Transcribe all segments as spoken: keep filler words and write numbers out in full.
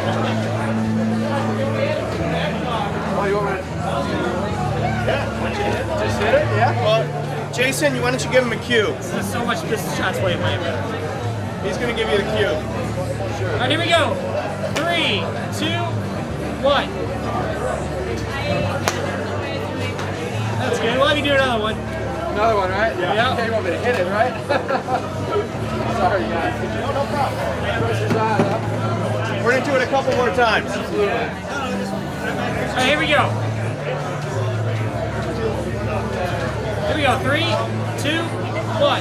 Oh, you want me to? Yeah. Just hit it? Yeah. Well, Jason, why don't you give him a cue? There's so much distance shots way, way better. He's going to give you the cue. Sure. All right, here we go. Three, two, one. That's good. We'll have you do another one. Another one, right? Yeah. yeah. Okay, you want me to hit it, right? Sorry, guys. No, no problem. We're going to do it a couple more times. Absolutely. All right, here we go. Here we go. Three, two, one.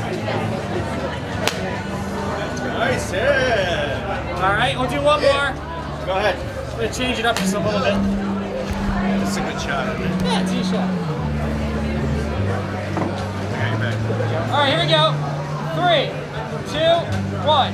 Nice hit. All right, we'll do one more. Go ahead. I'm going to change it up just a little bit. It's a good shot, isn't it? Yeah, it's a shot. Okay, you're back. All right, here we go. Three, two, one.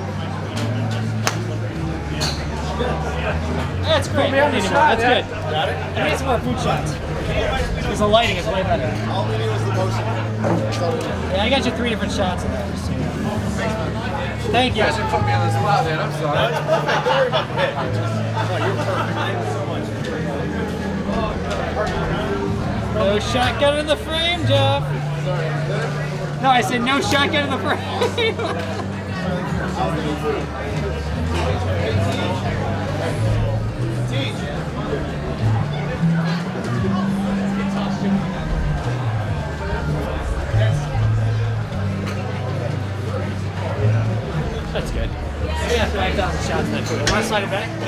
That's great. Don't need anymore. That's good. Got it? I need some more food shots. Because the lighting is way better. All we need was the motion. Yeah, I got you three different shots in there. Thank you. You guys should put me on the spot, man. I'm sorry. No, it's perfect. Don't worry about the hit. Oh, you're perfect. Thank you so much. No shotgun in the frame, Jeff. No, I said no shotgun in the frame. That's good. We have five thousand shots in that. Want to slide it back?